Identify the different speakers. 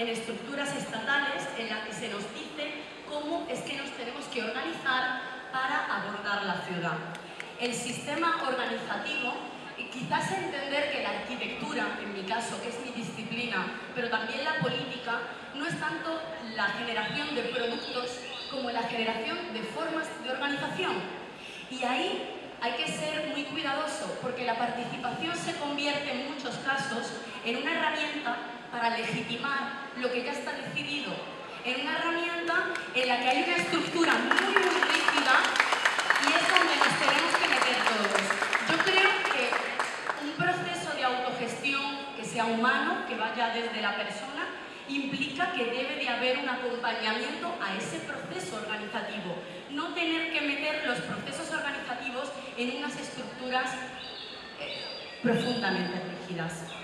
Speaker 1: en estructuras estatales en las que se nos dice cómo es que nos tenemos que organizar para abordar la ciudad. El sistema organizativo, quizás entender que la arquitectura, en mi caso, que es mi disciplina, pero también la política, no es tanto la generación de productos como la generación de formas de organización. Y ahí hay que ser muy cuidadoso, porque la participación se convierte en muchos casos en una herramienta para legitimar lo que ya está decidido, en una herramienta en la que hay una estructura muy rígida y es donde nos tenemos que meter todos. Yo creo que un proceso de autogestión que sea humano, que vaya desde la persona, implica que debe de haber un acompañamiento a ese proceso organizativo. No tener que meter los procesos organizativos en unas estructuras profundamente rígidas.